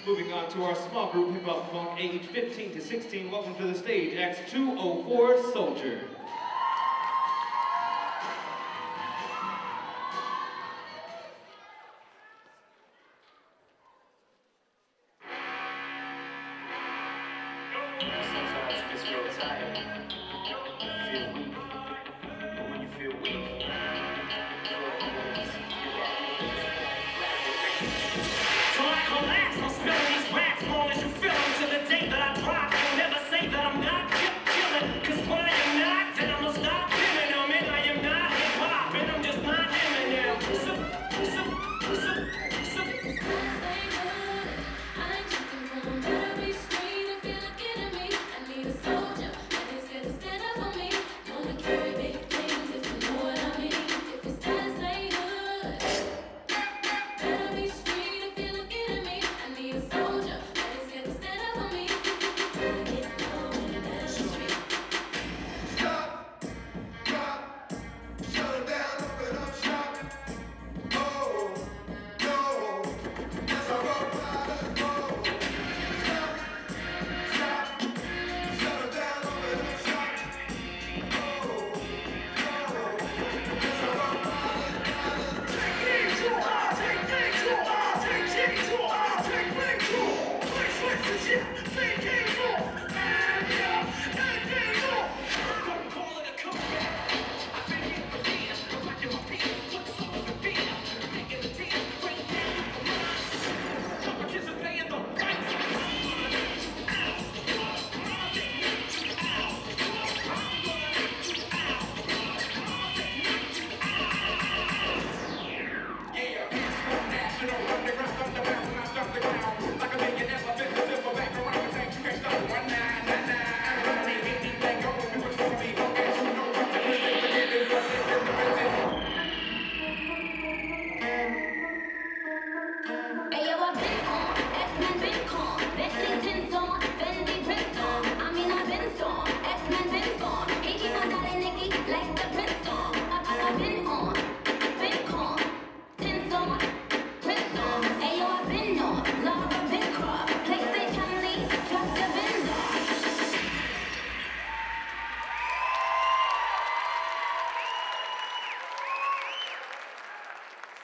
Moving on to our small group hip-hop funk, age 15 to 16. Welcome to the stage, Acts 204 Soldier. Sometimes you just feel tired, you feel weak, but when you feel weak, so I collapse, I'll spill these raps.